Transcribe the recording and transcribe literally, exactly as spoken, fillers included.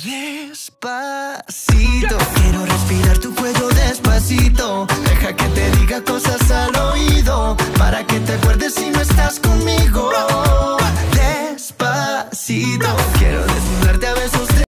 Despacito, quiero respirar tu cuello despacito. Deja que te diga cosas al oído, para que te acuerdes si no estás conmigo. Despacito,